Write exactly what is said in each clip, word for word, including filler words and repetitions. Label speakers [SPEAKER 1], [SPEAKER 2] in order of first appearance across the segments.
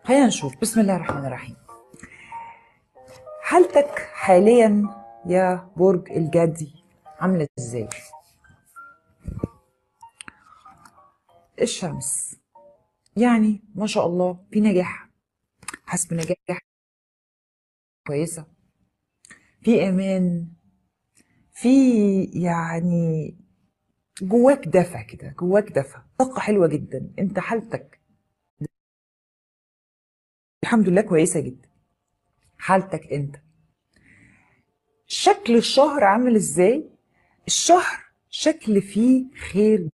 [SPEAKER 1] خلينا نشوف. بسم الله الرحمن الرحيم. حالتك حاليا يا برج الجدي عاملة ازاي؟ الشمس يعني ما شاء الله في نجاح، حاسس بنجاح كويسة، في امان، في يعني جواك دفى كده، جواك دفى، طاقة حلوة جدا. انت حالتك الحمد لله كويسة جدا. حالتك انت شكل الشهر عامل ازاي؟ الشهر شكل فيه خير،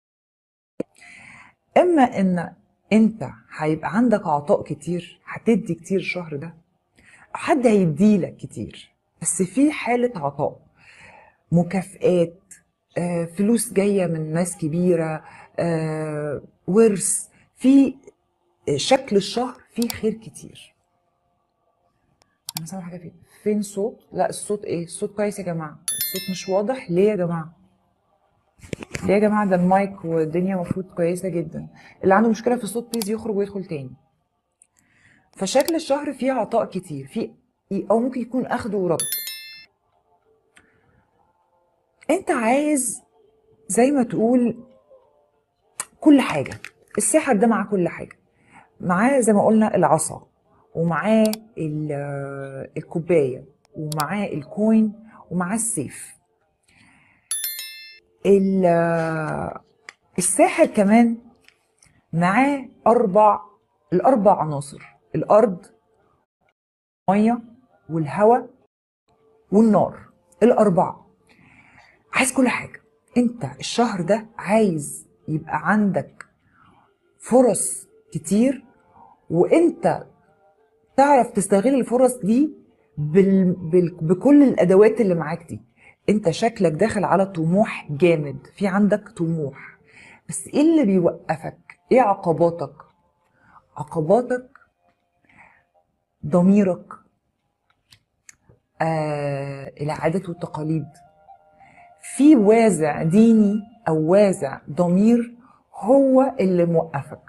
[SPEAKER 1] اما ان انت هيبقى عندك عطاء كتير، هتدي كتير الشهر ده، حد هيديلك كتير، بس في حالة عطاء، مكافآت، آه، فلوس جاية من ناس كبيرة، آه، ورث، في شكل الشهر فيه خير كتير. انا سامعه حاجه فين فين صوت؟ لا الصوت ايه؟ الصوت كويس يا جماعه، الصوت مش واضح ليه يا جماعه؟ ليه يا جماعه؟ ده المايك والدنيا المفروض كويسه جدا. اللي عنده مشكله في الصوت بليز يخرج ويدخل تاني. فشكل الشهر فيه عطاء كتير، فيه او ممكن يكون اخد ورد. انت عايز زي ما تقول كل حاجه. الساحر ده معاه كل حاجه، معاه زي ما قلنا العصا، ومعاه ال- الكوبايه، ومعاه الكوين، ومعاه السيف. ال- الساحر كمان معاه اربع الاربع عناصر: الارض، الميه، والهواء، والنار. الاربعه عايز كل حاجه. انت الشهر ده عايز يبقى عندك فرص كتير، وانت تعرف تستغل الفرص دي بال... بال... بكل الادوات اللي معاك دي. انت شكلك داخل على طموح جامد، في عندك طموح، بس ايه اللي بيوقفك؟ ايه عقباتك؟ عقباتك ضميرك، آه العادات والتقاليد، في وازع ديني او وازع ضمير هو اللي موقفك.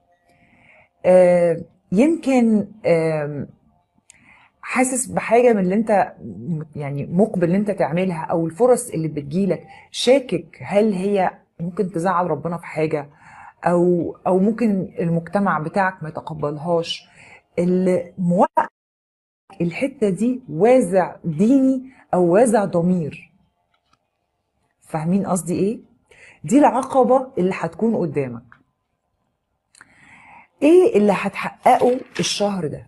[SPEAKER 1] آه يمكن آه حاسس بحاجه من اللي انت يعني مقبل ان انت تعملها، او الفرص اللي بتجيلك، شاكك هل هي ممكن تزعل ربنا في حاجه، او او ممكن المجتمع بتاعك ما يتقبلهاش. اللي موقف الحته دي وازع ديني او وازع ضمير. فاهمين قصدي ايه؟ دي العقبه اللي هتكون قدامك. ايه اللي هتحققه الشهر ده؟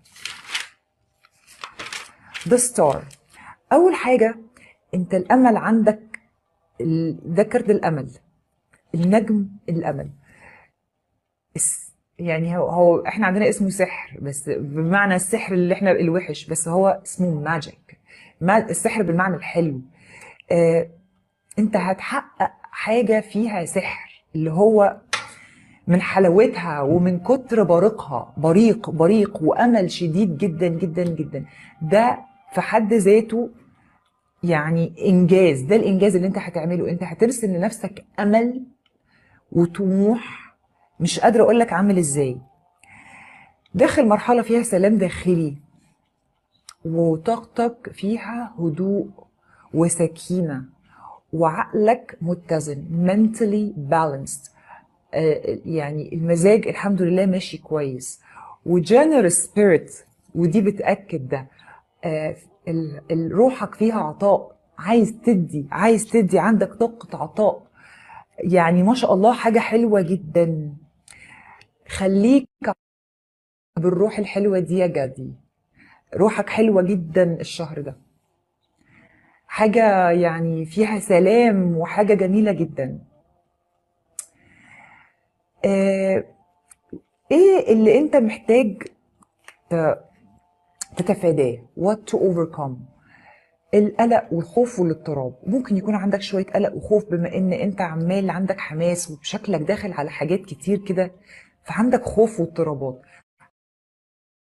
[SPEAKER 1] The Star. اول حاجه، انت الامل عندك، ال- ده كارت الامل، النجم الامل. الس- يعني هو, هو احنا عندنا اسمه سحر، بس بمعنى السحر اللي احنا الوحش، بس هو اسمه ماجيك، السحر بالمعنى الحلو. آه انت هتحقق حاجه فيها سحر، اللي هو من حلاوتها ومن كتر بريقها، بريق بريق وامل شديد جدا جدا جدا. ده في حد ذاته يعني انجاز. ده الانجاز اللي انت هتعمله. انت هترسم لنفسك امل وطموح مش قادره اقول لك عامل ازاي. داخل مرحله فيها سلام داخلي، وطاقتك فيها هدوء وسكينه، وعقلك متزن mentally balanced. آه، يعني المزاج الحمد لله ماشي كويس، وجنرال سبيريت، ودي بتأكد ده. آه، ال- ال- روحك فيها عطاء، عايز تدي، عايز تدي، عندك طاقة عطاء. يعني ما شاء الله حاجة حلوة جدا. خليك بالروح الحلوة دي يا جدي، روحك حلوة جدا الشهر ده، حاجة يعني فيها سلام وحاجة جميلة جدا. آه، ايه اللي انت محتاج ت- تتفاداه؟ what to overcome؟ القلق والخوف والاضطراب. ممكن يكون عندك شوية قلق وخوف بما ان انت عمال عندك حماس وبشكلك داخل على حاجات كتير كده، فعندك خوف واضطرابات.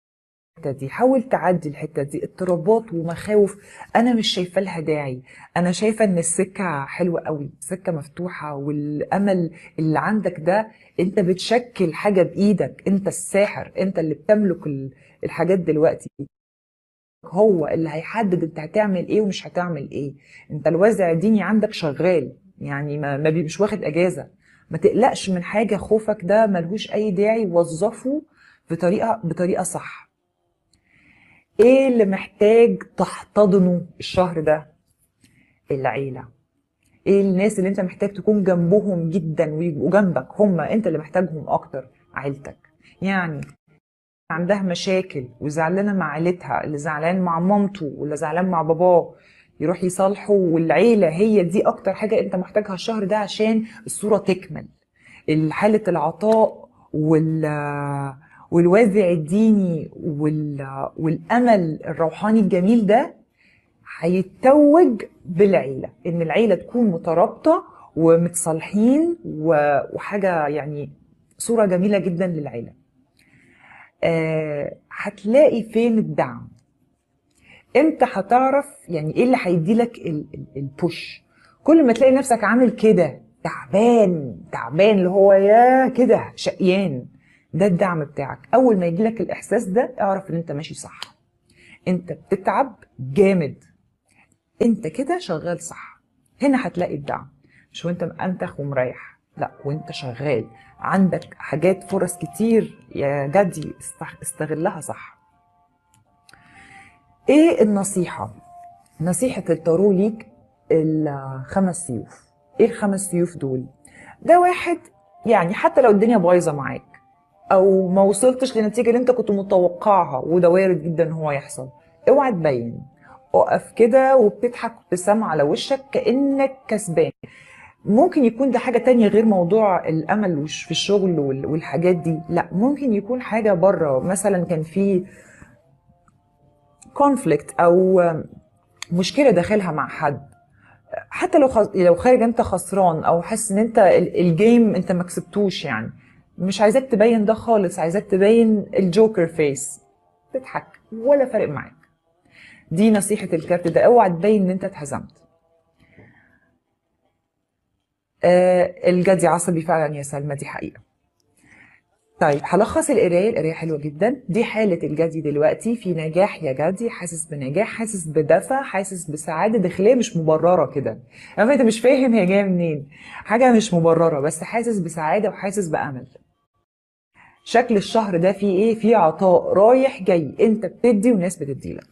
[SPEAKER 1] الحتة دي، حاول تعدي الحتة دي، اضطرابات ومخاوف انا مش شايفه لها داعي. انا شايفه ان السكة حلوة قوي، السكة مفتوحة، والامل اللي عندك ده انت بتشكل حاجة بايدك، انت الساحر، انت اللي بتملك ال- الحاجات دلوقتي. هو اللي هيحدد انت هتعمل ايه ومش هتعمل ايه. انت الوازع الديني عندك شغال، يعني ما ما بي- مش واخد اجازة. ما تقلقش من حاجة، خوفك ده ملهوش اي داعي، وظفه بطريقة بطريقة صح. ايه اللي محتاج تحتضنه الشهر ده؟ العيلة. ايه الناس اللي انت محتاج تكون جنبهم جدا ويبقوا جنبك؟ هم انت اللي محتاجهم اكتر، عيلتك. يعني عندها مشاكل وزعلانه مع عيلتها، اللي زعلان مع مامته واللي زعلان مع باباه، يروح يصالحه. والعيله هي دي اكتر حاجه انت محتاجها الشهر ده عشان الصوره تكمل. حاله العطاء وال والوازع الديني وال... والامل الروحاني الجميل ده هيتوج بالعيله، ان العيله تكون مترابطه ومتصالحين و... وحاجه يعني صوره جميله جدا للعيله. آه، هتلاقي فين الدعم؟ امتى هتعرف يعني ايه اللي هيديلك ال- ال- البوش؟ كل ما تلاقي نفسك عامل كده تعبان تعبان، اللي هو يا كده شقيان، ده الدعم بتاعك. اول ما يجيلك الاحساس ده اعرف ان انت ماشي صح، انت بتتعب جامد، انت كده شغال صح. هنا هتلاقي الدعم، مش وانت مأنتخ ومريح، لا، وانت شغال عندك حاجات، فرص كتير يا جدي، استغ- استغلها صح. ايه النصيحة؟ نصيحة التارو ليك الخمس سيوف. ايه الخمس سيوف دول؟ ده واحد، يعني حتى لو الدنيا بايظة معاك او ما وصلتش للنتيجة اللي انت كنت متوقعها، وده وارد جدا ان هو يحصل، اوعى تبين، اقف كده وبتضحك ابتسامة على وشك كأنك كسبان. ممكن يكون ده حاجة تانية غير موضوع الأمل وش- في الشغل وال- والحاجات دي، لا، ممكن يكون حاجة بره، مثلا كان في كونفليكت أو مشكلة داخلها مع حد. حتى لو خز... لو خارج انت خسران او حاسس ان انت ال- الجيم انت ما كسبتوش، يعني مش عايزاك تبين ده خالص، عايزاك تبين الجوكر فيس، تضحك ولا فارق معاك. دي نصيحة الكارت ده، اوعى تبين ان انت اتهزمت. آه الجدي عصبي فعلا يا سلمى، دي حقيقة. طيب هلخص القرايه. القرايه حلوه جدا، دي حاله الجدي دلوقتي، في نجاح يا جدي، حاسس بنجاح، حاسس بدفى، حاسس بسعاده داخليه مش مبرره كده. يعني انت مش فاهم هي جايه منين، حاجه مش مبرره، بس حاسس بسعاده وحاسس بامل. شكل الشهر ده فيه ايه؟ فيه عطاء رايح جاي، انت بتدي وناس بتديلك.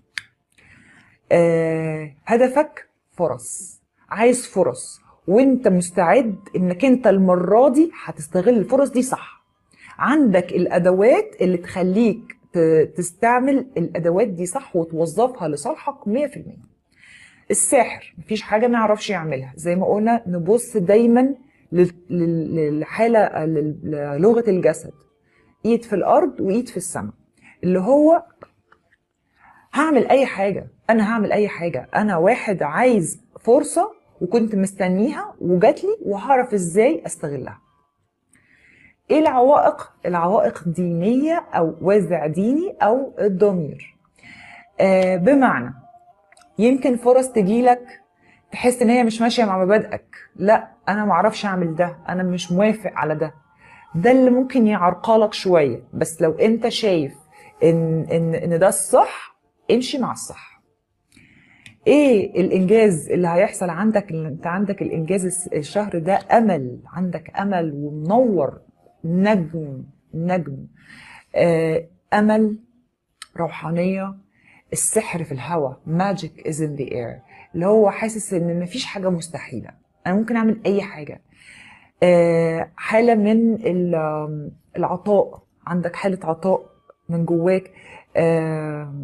[SPEAKER 1] آه هدفك فرص، عايز فرص، وانت مستعد انك انت المره دي هتستغل الفرص دي صح. عندك الادوات اللي تخليك ت- تستعمل الادوات دي صح وتوظفها لصالحك مية في المية. الساحر مفيش حاجه ما يعرفش يعملها، زي ما قلنا نبص دايما لل- لل- للحاله، لل- للغه الجسد، ايد في الارض وايد في السماء، اللي هو هعمل اي حاجه، انا هعمل اي حاجه، انا واحد عايز فرصه وكنت مستنيها وجات لي، وهعرف ازاي استغلها. ايه العوائق؟ العوائق دينيه او وازع ديني او الضمير. آه بمعنى يمكن فرص تجيلك تحس ان هي مش ماشيه مع مبادئك، لا انا معرفش اعمل ده، انا مش موافق على ده، ده اللي ممكن يعرقلك شويه. بس لو انت شايف ان ان ان ده الصح، امشي مع الصح. ايه الانجاز اللي هيحصل عندك؟ اللي انت عندك الانجاز الس- الشهر ده امل، عندك امل ومنور، نجم نجم. آه امل، روحانيه، السحر في الهواء، magic is in the air، اللي هو حاسس ان مفيش حاجه مستحيله، انا ممكن اعمل اي حاجه. آه حاله من ال- آم، العطاء، عندك حاله عطاء من جواك. آه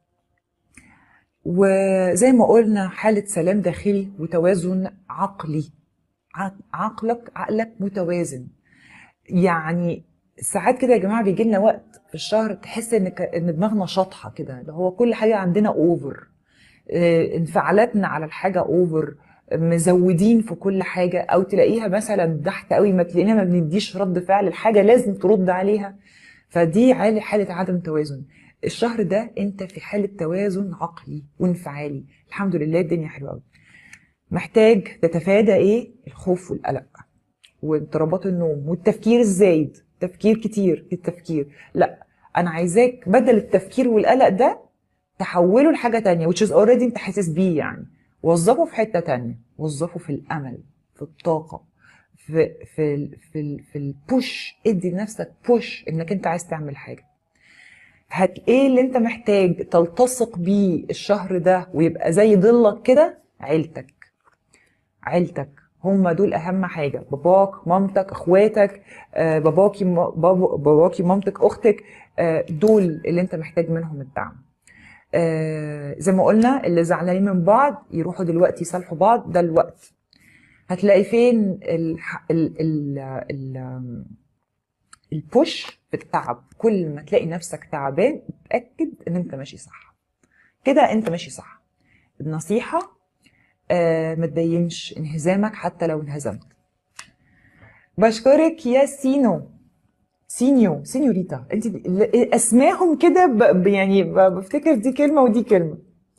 [SPEAKER 1] وزي ما قلنا حالة سلام داخلي وتوازن عقلي، عق- عقلك عقلك متوازن. يعني ساعات كده يا جماعة بيجي لنا وقت في الشهر تحس ان ك- ان دماغنا شاطحة كده، اللي هو كل حاجة عندنا اوفر، انفعالاتنا على الحاجة اوفر، مزودين في كل حاجة، او تلاقيها مثلا تحت قوي، ما تلاقينا ما بنديش رد فعل، الحاجة لازم ترد عليها. فدي عالي حالة عدم توازن. الشهر ده انت في حالة توازن عقلي وانفعالي، الحمد لله الدنيا حلوة قوي. محتاج تتفادى ايه؟ الخوف والقلق واضطرابات النوم والتفكير الزايد، تفكير كتير في التفكير. لا، انا عايزاك بدل التفكير والقلق ده تحوله لحاجة تانية which is already انت حاسس بيه، يعني وظفه في حتة تانية، وظفه في الامل، في الطاقة، في في ال في ال في البوش. ادي لنفسك بوش انك انت عايز تعمل حاجة. هت ايه اللي انت محتاج تلتصق بيه الشهر ده ويبقى زي ضلك كده؟ عيلتك. عيلتك هم دول اهم حاجه، باباك، مامتك، اخواتك، آه، باباكي م- بابا باباكي مامتك، اختك، آه، دول اللي انت محتاج منهم الدعم. آه، زي ما قلنا اللي زعلانين من بعض يروحوا دلوقتي يصالحوا بعض، ده الوقت. هتلاقي فين الح... ال... ال... ال... البوش في التعب. كل ما تلاقي نفسك تعبان اتاكد ان انت ماشي صح، كده انت ماشي صح. النصيحه آه، ما تبينش انهزامك حتى لو انهزمت. بشكرك يا سينو، سينيو، سينيوريتا، انت اسماهم كده ب... ب- يعني ب- بفتكر دي كلمه ودي كلمه.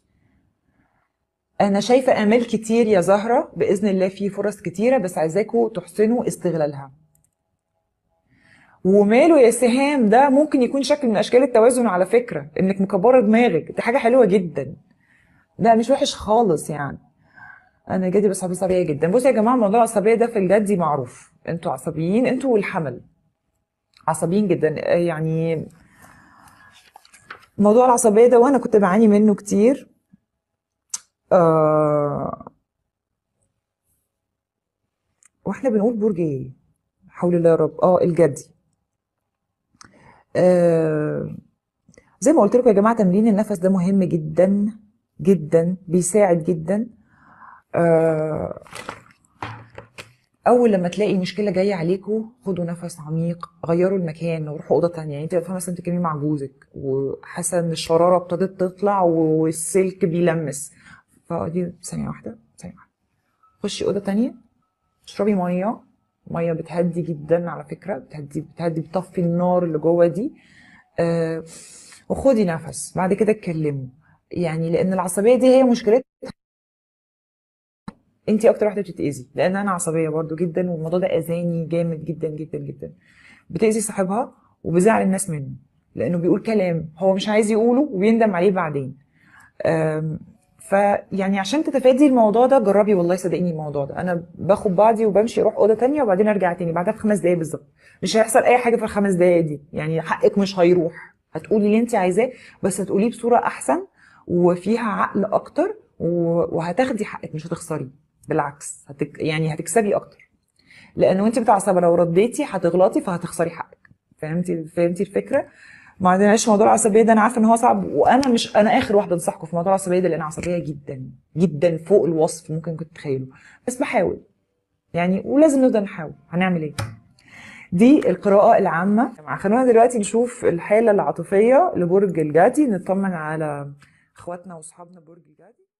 [SPEAKER 1] انا شايفه امال كتير يا زهره، باذن الله في فرص كتيره، بس عايزاكم تحسنوا استغلالها. وماله يا سهام، ده ممكن يكون شكل من اشكال التوازن على فكره، انك مكبره دماغك، دي حاجه حلوه جدا، ده مش وحش خالص يعني. انا جدي بس عصبيه جدا. بصوا يا جماعه، موضوع العصبيه ده في الجدي معروف، انتوا عصبيين، انتوا والحمل عصبيين جدا يعني. موضوع العصبيه ده وانا كنت بعاني منه كتير. آه واحنا بنقول برج ايه؟ حول الله يا رب. اه الجدي. آه زي ما قلت لكم يا جماعه، تمرين النفس ده مهم جدا جدا، بيساعد جدا. آه اول لما تلاقي مشكله جايه عليكم خدوا نفس عميق، غيروا المكان وروحوا اوضه تانية. يعني انت واقفه مثلا بتتكلمي مع جوزك وحاسه ان الشراره ابتدت تطلع والسلك بيلمس، فدي ثانيه واحده، ثانيه واحده، خشي اوضه تانية، اشربي ميه. ميه بتهدي جدا على فكره، بتهدي بتهدي بتطفي النار اللي جوه دي. آه وخدي نفس، بعد كده اتكلموا. يعني لان العصبيه دي هي مشكلتها، انت اكتر واحده بتتاذي، لان انا عصبيه برضو جدا، والموضوع ده اذاني جامد جدا جدا جدا. بتاذي صاحبها وبزعل الناس منه، لانه بيقول كلام هو مش عايز يقوله وبيندم عليه بعدين. أم، فيعني عشان تتفادي الموضوع ده جربي، والله صدقيني الموضوع ده، انا باخد بعضي وبمشي اروح اوضه تانية وبعدين ارجع تاني بعدها بخمس دقايق بالظبط. مش هيحصل اي حاجه في الخمس دقايق دي، يعني حقك مش هيروح، هتقولي اللي انت عايزاه بس هتقوليه بصوره احسن وفيها عقل اكتر، و- وهتاخدي حقك مش هتخسري، بالعكس هتك يعني هتكسبي اكتر. لان وانت متعصبه لو رديتي هتغلطي فهتخسري حقك. فهمتي فهمتي الفكره؟ ما عندناش موضوع العصبيه ده، انا عارفه ان هو صعب، وانا مش انا اخر واحده انصحكم في موضوع العصبيه ده، لان انا عصبيه جدا جدا فوق الوصف ممكن كنت تتخيلوا، بس بحاول يعني، ولازم نفضل نحاول، هنعمل ايه؟ دي القراءه العامه. خلونا دلوقتي نشوف الحاله العاطفيه لبرج الجدي، نطمن على اخواتنا واصحابنا برج الجدي.